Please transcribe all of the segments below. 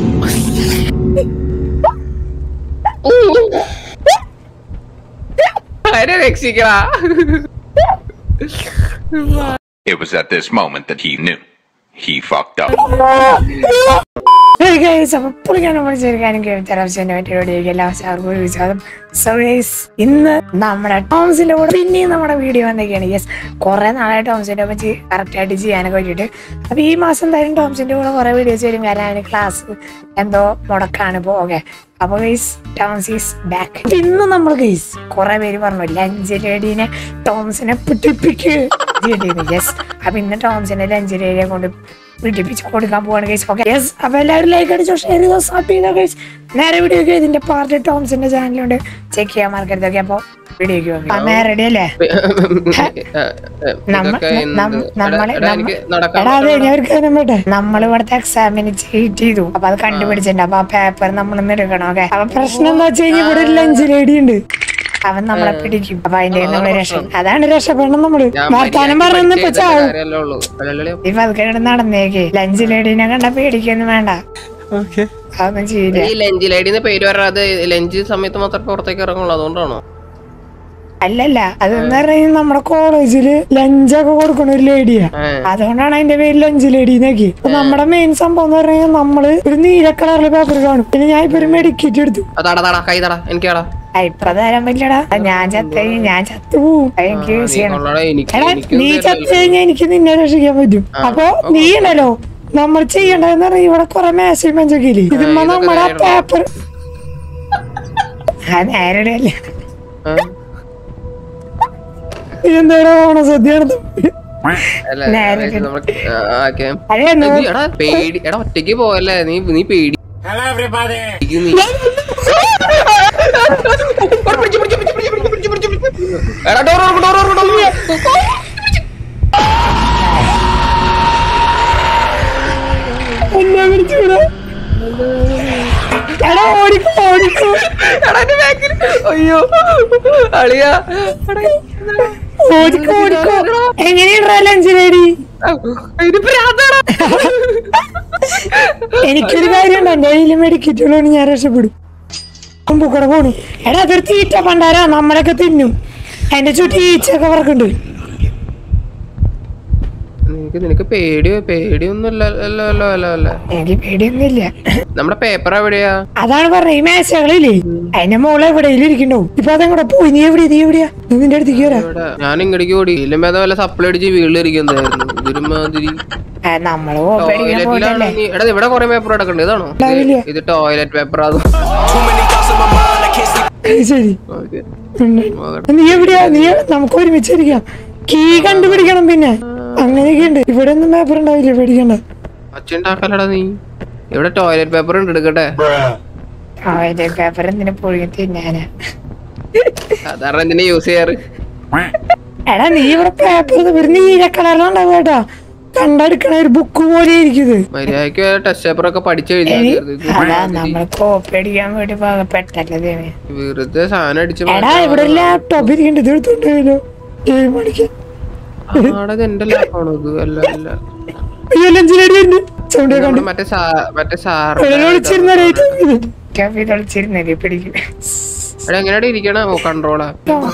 It was at this moment that he knew he fucked up. Hey guys, I'm pulling on over here and give the option to get lost our words. So guys, in the number Tom's in the video and again, yes, Koran Tom's in the character and go to it. We mustn't then Tom's into whatever video during a class and the Modakanabo. Okay, otherwise, Tom's is back. In the number guys, Cora very one Langeladine, Tom's in a pretty picture. Yes, I've been the Tom's in a Langeladine going to. Guys, okay. Yes, I like it. Just share this guys. Never video guys in the part of Tom's in the channel. Check here, market the gap video. I'm ready. അവൻ നമ്മളെ പിടിക്കും. അപ്പൊ അതിന്റെ അതാണ് രക്ഷപ്പെടണം നമ്മള്. വർത്താനം പറഞ്ഞപ്പോ ചാവും. ഇപ്പൊ അതൊക്കെ നടന്നേക്ക്. ലഞ്ച് ലേഡീനെ കണ്ട പേടിക്കൊന്നും വേണ്ട. അതൊന്നും ചെയ്യില്ല. ഈ ലഞ്ച് ലേഡിന്ന് പേര് പറയാതെ ലഞ്ച് സമയത്ത് മാത്രം പുറത്തേക്ക് ഇറങ്ങുള്ളൂ, അതുകൊണ്ടാണോ? അല്ലല്ല, അതെന്ന് പറയുന്നത് നമ്മുടെ കോളേജില് ലഞ്ചൊക്കെ കൊടുക്കണ ഒരു ലേഡിയാ. അതുകൊണ്ടാണ് അതിന്റെ പേര് ലഞ്ച് ലേഡിന്നൊക്കെ. അപ്പൊ നമ്മുടെ മെയിൻ സംഭവം എന്ന് പറഞ്ഞാൽ നമ്മള് ഒരു നീല കളറിൽ പേപ്പർ കാണും. പിന്നെ ഞാൻ ഇപ്പൊ ഒരു മെഡിക്കറ്റ് എടുത്തു. ഇപ്പൊ തരാൻ പറ്റില്ലടാ. ഞാൻ ചത്തുപോവും. എനിക്ക് നീ ചത്തു കഴിഞ്ഞാൽ എനിക്ക് നിന്നെ രക്ഷിക്കാൻ പറ്റും. അപ്പൊ നീ ഉണ്ടല്ലോ നമ്മൾ ചെയ്യണ്ടെന്ന് പറഞ്ഞാൽ ഇവിടെ കൊറേ മെസ്സേജ് മെഞ്ചൊക്കെ ഇല്ലേ, ഇതുമ്പോ നമ്മുടെ പേപ്പർ നേരെ അല്ലേ. എന്താടാ ഓണസദ്യയാണ് ഒറ്റക്ക് പോവല്ലേ നീ പേടി. അയ്യോ അളിയാ എങ്ങനെയാ ലഞ്ച് ലേഡി? എനിക്കൊരു കാര്യമുണ്ടോ, എന്റെ കയ്യിൽ മെഡിക്കറ്റുള്ളൂ, ഞാൻ രക്ഷപ്പെടും. കൂടെ പോണു. എടാ അതൊരു തീറ്റ പണ്ടാരാ, നമ്മളൊക്കെ തിന്നും. അതിന്റെ ചുറ്റി ഈച്ചൊക്കെ പറക്കുണ്ട്. നിനക്ക് പേടിയൊന്നുമില്ല. എനിക്ക് പേടിയൊന്നുമില്ല. നമ്മുടെ പേപ്പർ എവിടെയാ? അതാണ് പറഞ്ഞ ഈ മേശകളില്ലേ, അതിന്റെ മോളെ എവിടെയെങ്കിലും ഇരിക്കണ്ടോ. ഇപ്പൊ അതെങ്ങോട്ടാ പോയി? നീ എവിടെയാ? നിന്റെ അടുത്തേക്ക് വരാ. ഞാൻ ഇങ്ങോട്ടേക്ക് ഓടി. ഇല്ല വല്ല സപ്ലൈ അടിച്ച് വീട്ടിലിരിക്കുന്നതായിരുന്നു. ഇതൊരുമാതിരി നമ്മള് ഇവിടെ കൊറേ പേപ്പർ കിടക്കണ്ട്. ഇതാണോ? ഇത് ടോയ്ലറ്റ് പേപ്പർ. അത് ശരി. നീ എവിടെയാ? നീ നമുക്ക് ഒരുമിച്ചിരിക്കാം. കീ കണ്ടുപിടിക്കണം. പിന്നെ അങ്ങനെയൊക്കെ ഉണ്ട്. ഇവിടെ ഒന്നും പേപ്പർ ഉണ്ടാവില്ല, പേടിക്കണ്ട. അച്ഛണ്ടാക്കലടാ നീ. ഇവിടെ ടോയ്ലറ്റ് പേപ്പർ ഉണ്ട്, എടുക്കട്ടെ. ടോയ്ലറ്റ് പേപ്പർ എന്തിനാ പൊഴുകി തിന്നാനാ? സാധാരണ എന്തിനാ യൂസ് ചെയ്യാറ്? എടാ നീ ഇവിടെ പേപ്പർ നീല കളറിലുണ്ടാവും കേട്ടാ. കണ്ടെടുക്കണ ഒരു ബുക്ക് പോലെ ഇരിക്കുന്നത്. മര്യാദക്ക് ടെസ്റ്റ് പേപ്പർ ഒക്കെ പഠിച്ചു നമ്മള് കോപ്പി അടിക്കാൻ വേണ്ടി പാകപ്പെട്ടല്ലേ. വെറുതെ സാധനം അടിച്ചു. എടാ ഇവിടെ ലാപ്ടോപ്പ് ഇരിക്കണ്ട്, ഇത് എടുത്തോണ്ടല്ലോ ഗെയിം കളിക്കാൻ. എന്റെ ലാപ്പാണോ ഇത്? അല്ല എങ്ങനെയാ ഇരിക്കണ? കൺട്രോളാ.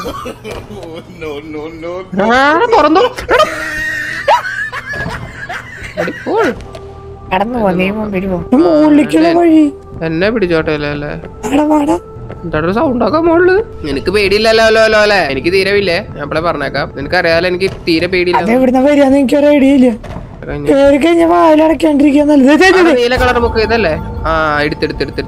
കടന്നു പോ, നീ മുകളിലേക്കുള്ള വഴി. എന്നെ പിടിച്ചോട്ടെ അല്ലേ? എന്താ സൗണ്ട് ആക്കാം മോളില്? നിനക്ക് പേടിയില്ലല്ലോ അല്ലേ? എനിക്ക് തീരെ ഇല്ലേ, ഞാൻ അപ്പളെ പറഞ്ഞേക്കാം. നിനക്കറിയാലോ എനിക്ക് തീരെ പേടിയില്ല. എനിക്കൊരു ഐഡിയ ഇല്ല. നീല കളർ ബുക്ക് ഇതല്ലേ? ആ എടുത്തെടുത്ത്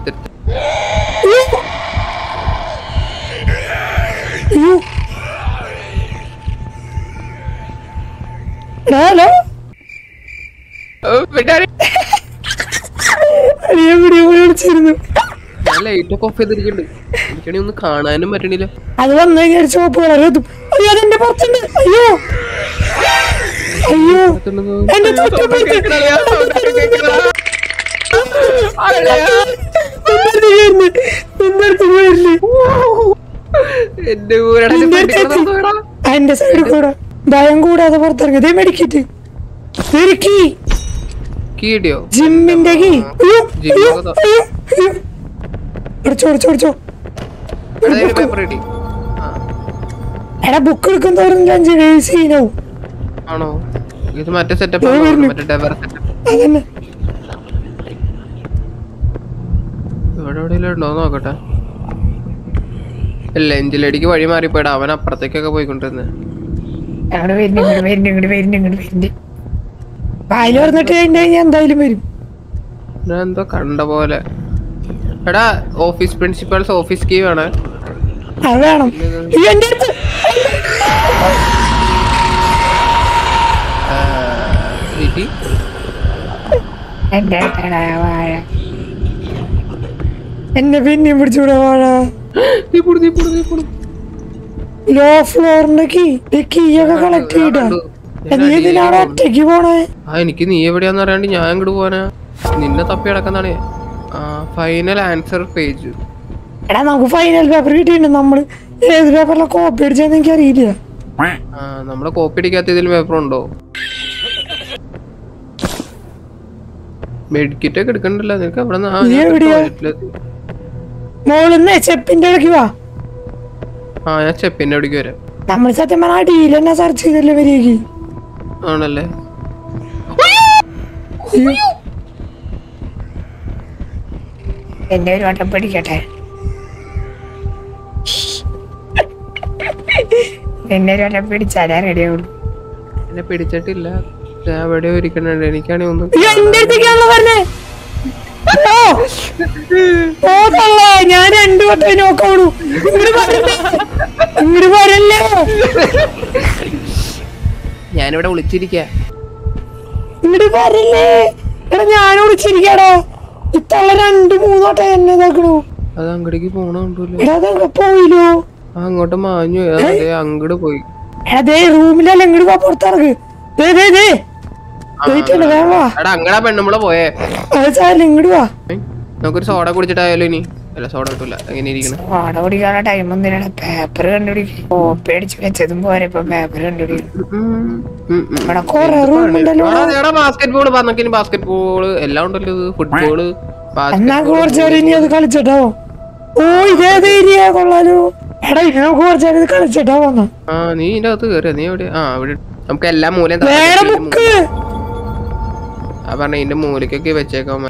ലൈറ്റൊക്കെ ഓഫ് ചെയ്തിരിക്കുന്നുണ്ട്. എനിക്കാണെങ്കിൽ ഒന്നും കാണാനും പറ്റണില്ല. അത് വന്നു കഴിഞ്ഞാൽ ചോപ്പ് കളർ എത്തും. അയ്യോ അതെന്റെ പുറത്തുണ്ട്. അയ്യോ അയ്യോ എന്റെ എന്റെ സൈഡ് കൂടെ ഭയം കൂടാതെ പുറത്തിറങ്ങി. മെഡിക്കറ്റ് കീടിയോ ജിമ്മിന്റെ കീ പേപ്പർ കിട്ടി എടാ ബുക്ക് എടുക്കും തോറും സീനാവും. ആണോ? ഇത് മറ്റേ സെറ്റപ്പ് മറ്റേ ഡെവർ സെറ്റപ്പ് ഇവിടെ എവിടെയെങ്കിലും ഉണ്ടോ നോക്കട്ടെ. ലഞ്ചിലടിക്ക് വഴി മാറിപ്പോയിടാ. അവൻ അപ്പുറത്തേക്കൊക്കെ പോയിക്കൊണ്ടിരുന്നേ. എന്തായാലും വരും. ഞാൻ എന്തോ കണ്ട പോലെ. എടാ ഓഫീസ് പ്രിൻസിപ്പൽസ് ഓഫീസ് കീ വേണേ. വേണം. എന്നെ പിന്നെയും പിടിച്ചൂടെ വാഴ. ലോ ഫ്ലോറിന്റെ കീയൊക്കെ കളക്ട് ചെയ്തിട്ടാ എന്തിനാണ് ഒറ്റയ്ക്ക് പോണേ? എനിക്ക് നീ എവിടെയാന്ന് അറിയാണ്ട് ഞാൻ ഇങ്ങോട്ട് പോവാനാ. നിന്നെ തപ്പി കിടക്കുന്നതാണ്. Final answer page. എടാ നമുക്ക് ഫൈനൽ പേപ്പർ കിട്ടിയിട്ടുണ്ട്. നമ്മള് ഏത് പേപ്പറിലെ കോപ്പി അടിച്ചെന്ന് എനിക്ക് അറിയില്ല. നമ്മളെ കോപ്പി അടിക്കാത്ത ഇതിൽ പേപ്പർ ഉണ്ടോ? മെഡിക്കറ്റ് ഒക്കെ എടുക്കണ്ടല്ലോ നിനക്ക്. അവിടെ മോളിന്ന് ചെപ്പിന്റെ ഇടയ്ക്ക് വാ. ഞാൻ ചെപ്പിന്റെ അവിടേക്ക് വരാം. നമ്മൾ സത്യം പറഞ്ഞാൽ ഡീൽ തന്നെ സെർച്ച് ചെയ്തല്ലേ വരികി. ആണല്ലേ? എന്നെ ഒരു വട്ടം പിടിക്കട്ടെ. എന്നെ ഒരു വട്ടം പിടിച്ചാലേ റെഡിയാവുള്ളൂ. എന്നെ പിടിച്ചിട്ടില്ല. ഞാൻ എവിടെ ഇരിക്കണുണ്ട്. എനിക്കാണെങ്കിൽ ഒന്നും ഞാൻ രണ്ടു വട്ടം നോക്കണു. ഇങ്ങോട്ട് വരല്ലേ? ഞാനിവിടെ വിളിച്ചിരിക്ക. ഇങ്ങോട്ട് വരല്ലേ? എടാ ഞാൻ വിളിച്ചിരിക്കാടോ. ഇത്തള്ള 2-3 വട്ടം എന്നെ നോക്കണു. അത് അങ്ങോട്ടേക്ക് പോണുണ്ടല്ലോ. പോയില്ലോ. അങ്ങോട്ട് മാഞ്ഞു. അങ്ങോട്ട് പോയി. അതെ റൂമിലല്ല. ഇങ്ങോട്ട് പോ. പുറത്തിറങ്ങ്. അങ്ങടാ പെണ്ണുമ്പളെ പോയേ. ഇങ്ങോട്ട് വാ. നമുക്കൊരു സോഡ കുടിച്ചിട്ടായാലോ? ഇനി അല്ല സോഡ കിട്ടൂല. എങ്ങനെ ഇരിക്കണം? സോഡ കുടിക്കാനുള്ള ടൈം ഒന്നും. പേപ്പർ കണ്ടുപിടിക്കും. കോപ്പി അടിച്ച് വെച്ചതും പോരെ. ഇപ്പൊ പേപ്പർ കണ്ടുപിടിക്കും. ബാസ്കറ്റ് ബോള് പറഞ്ഞ ബാസ്കറ്റ് ബോള് എല്ലാം ഉണ്ടല്ലോ. ഫുട്ബോള് ഇനി അത് കളിച്ചിട്ടോ. ഓ ഇതേത് ഏരിയ കൊള്ളാലോ. എടാ ഇനി നമുക്ക് കുറച്ചേരം കളിച്ചിട്ടാ വന്ന. നീ ഇതിന്റെ അകത്ത് കയറിയ. നീ എവിടെ? ഇവിടെ നമുക്ക് എല്ലാ മൂലം പറഞ്ഞ ഇതിന്റെ മൂലക്കൊക്കെ വെച്ചേക്കാൻ.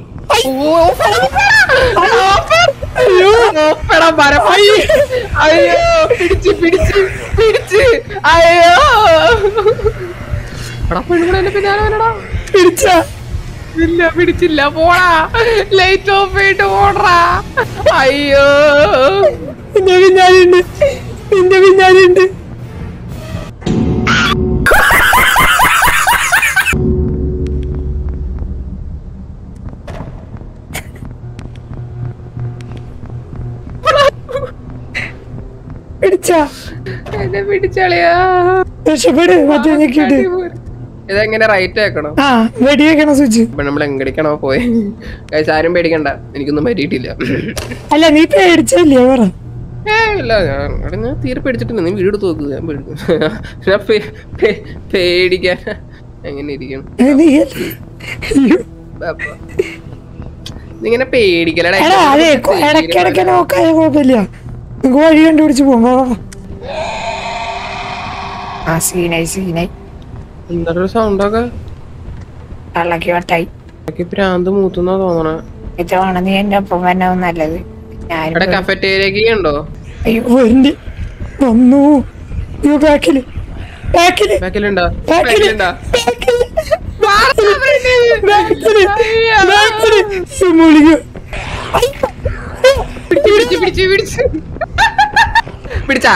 ഇല്ല പിടിച്ചില്ല. പോടാ. ലൈറ്റ് ഓഫ് ചെയ്തിട്ട് പോടാ. അയ്യോ നിന്റെ പിന്നാലുണ്ട്. നിന്റെ പിന്നാലുണ്ട്. എന്നെ പിടിച്ചളിയാ. രക്ഷപ്പെട്. മറ്റേ ഞെക്കിട്ട് ഇതെങ്ങനെ റൈറ്റ് ആക്കണം? വെടി വെക്കണം സ്വിച്ച്. നമ്മൾ എങ്ങടിക്കണോ പോയി. ആരും പേടിക്കണ്ട. എനിക്കൊന്നും പറ്റിയിട്ടില്ല. അല്ല നീ പേടിച്ചല്ലേ? പറ. ഇല്ല ഞാൻ തീരെ പേടിച്ചിട്ടില്ല. നീ വീട് നോക്ക്. ഞാൻ പേടിക്കാൻ എങ്ങനെ ഇരിക്കണം? നീങ്ങനെ പേടിക്കലടാ. ഇടയ്ക്കിടയ്ക്ക് നോക്കായ കുഴപ്പമില്ല. നമുക്ക് വഴി കണ്ടുപിടിച്ച് പോകാം. എന്തൊരു സൗണ്ടൊക്കെ കള്ളക്ക് വട്ടായി. പ്രാന്ത് മൂത്തുന്നാ തോന്നണേ. ഇതാണ് നീ എന്റെ ഒപ്പം തന്നെ നല്ലത്. ഇവിടെ കഫറ്റേരിയ ഉണ്ടോ? അയ്യോ വരണ്ട്. വന്നു. ബാക്കില് ബാക്കിലുണ്ടോ? പിടിച്ചാ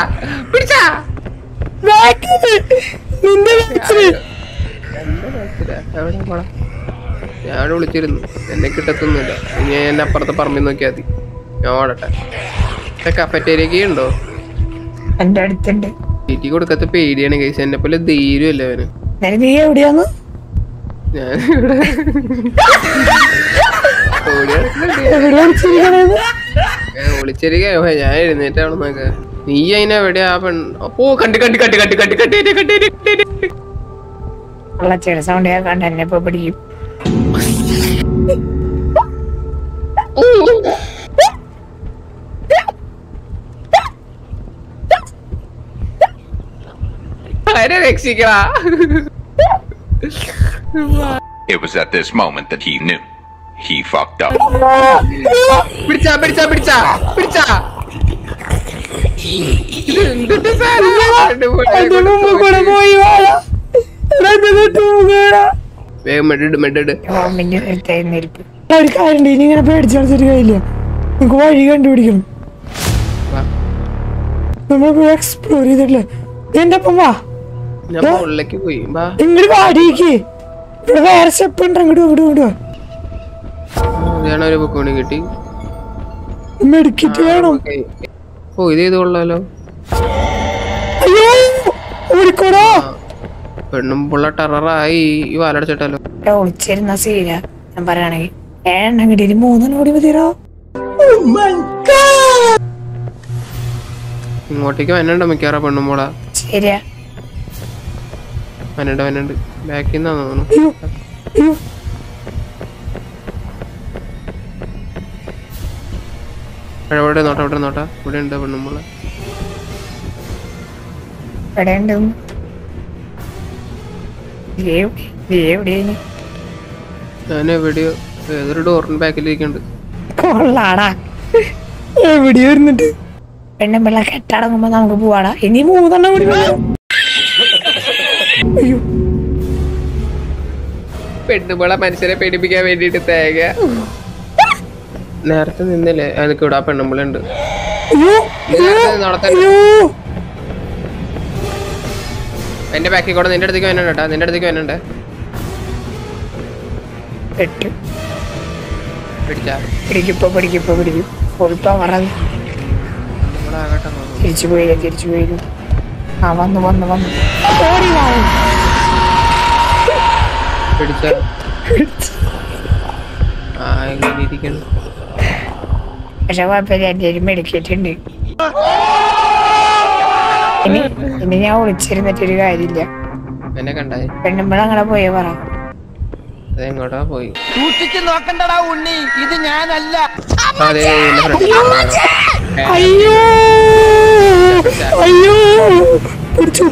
ഞാൻ വിളിച്ചിരുന്നു. എന്നെ കിട്ടത്തൊന്നുമില്ല. ഇനി എന്നെ അപ്പുറത്തെ പറമ്പിൽ നോക്കിയാൽ മതി. ഞാൻ ഓടട്ടെ. കഫറ്റേരിയ ഉണ്ടോ? എന്റെ അടുത്തുണ്ട്. തീറ്റി കൊടുക്കാത്ത പേടിയാണ് കേസ്. എന്നെ പോലെ ധൈര്യമല്ല അവന്. നീ എവിടെയാന്ന്? ഞാനിവിടെ വിളിച്ചിരിക്ക. ഞാൻ എഴുന്നേറ്റാണ് നോക്ക. നീ അതിനെവിടെയാ പെണ്ണ്? അപ്പോ കണ്ടി സൗണ്ട് കേൾക്കാണ്ട് എന്നെ ഇപ്പൊ പിടിക്കും. ആരെ രക്ഷിക്കടാ. It was at this moment that he knew. He fucked up. പിടിച്ചാ പിടിച്ചാ പിടിച്ചാ പിടിച്ചാ. എന്തിട്ട് വേഗം മെഡിട് മെഡിട്. ഒരു കാര്യം ഇങ്ങനെ പേടിച്ചടിച്ചിട്ട് കഴിയില്ല. നമുക്ക് വഴി കണ്ടുപിടിക്കണം. നമ്മൾ എക്സ്പ്ലോർ ചെയ്തിട്ടില്ലേ? എന്റെ ഒപ്പം വാ. ഞാൻ മുകളിലേക്ക് പോയി. ഇങ്ങോട്ട് വാടിക്ക്. ഇവിടെ വേറെ സ്റ്റെപ്പ് ഉണ്ട്. അങ്ങോട്ട് ഇങ്ങോട്ട് ഒരു ബുക്ക് വേണ്ടി കിട്ടി. മെഡിക്കറ്റ് വേണം. ഓ ഇത് ചെയ്ത് കൊള്ളാലോ. അയ്യോ ഓടിക്കോടാ. പെണ്ണും പുള്ള ടെററായി. ഈ വാലടച്ചിട്ടാലോ. ഒളിച്ചിരുന്ന സീന ഞാൻ പറയുകയാണെങ്കിൽ 7 കിട്ടിയിട്ട് 3 ഓടി മതിയോ. ഇങ്ങോട്ടേക്ക് വന്നുണ്ടോ മിക്കവാറും പെണ്ണും പോള. ശരിയാ വന്നുണ്ട് ബാക്കിൽ നിന്നാ തോന്നുന്നു. ഇവിടെ നോട്ടാ ഇവിടെ നോട്ടാ. ഇവിടെ ഉണ്ട് പെണ്ണും പോള. ഞാൻ എവിടെയോ ഏതൊരു ഡോറിന് ബാക്കിലിരിക്കുന്നുണ്ട്. എവിടെയോ ഇരുന്നിട്ട് പെണ്ണുമ്പിള്ള കെട്ടടങ്ങുമ്പോ നമുക്ക് പോവാടാ. ഇനി 3 കൂടി. അയ്യോ പെണ്ണുമ്പോളെ മനുഷ്യരെ പേടിപ്പിക്കാൻ വേണ്ടിട്ട് തേങ്ങ നേരത്തെ നിന്നില്ലേ? എനിക്ക് ഇവിടെ ആ പെണ്ണുമ്പോളുണ്ട്. എന്റെ ബാക്കിൽ കൂടെ നിന്റെ അടുത്തേക്ക് വന്നിട്ടാ. നിന്റെ അടുത്തേക്ക് വന്നിട്ട് പിടിച്ചാ പിടിക്കും. തിരിച്ചു പോയി. ആ വന്നു ഓടി വാ. പിടിച്ച ഇരിക്കണം. പക്ഷെ കുഴപ്പമില്ല. എന്റെ ഒരു മെഡിക്കേറ്റ് ഉണ്ട്. ഇനി ഞാൻ ഒളിച്ചിരുന്നിട്ടൊരു കാര്യമില്ല. എന്നെ കണ്ടായി പെണ്ണുമ്പോഴങ്ങനെ പോയേ പറ. അതെങ്ങോട്ടാ പോയി? നോക്കണ്ടടാ ഉണ്ണി, ഇത് ഞാനല്ല. അയ്യോ പിടിച്ചു.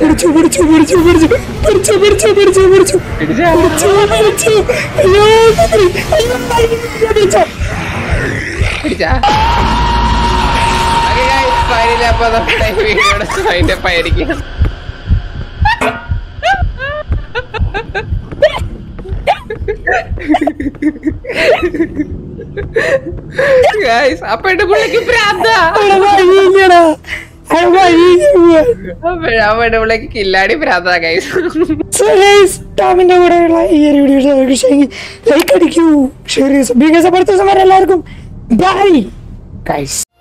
അപ്പൊ എന്റെ പുള്ളിക്ക് പ്രാന്താ. അവളുടെ കില്ലാടി പ്രാന്താ ഗൈസ്. ടോമിന്റെ കൂടെയുള്ള ഈ ഒരു വീഡിയോ ലൈക്ക് അടിക്കൂ, ഷെയർ ചെയ്യൂ. എല്ലാവർക്കും ബൈ ഗൈസ്.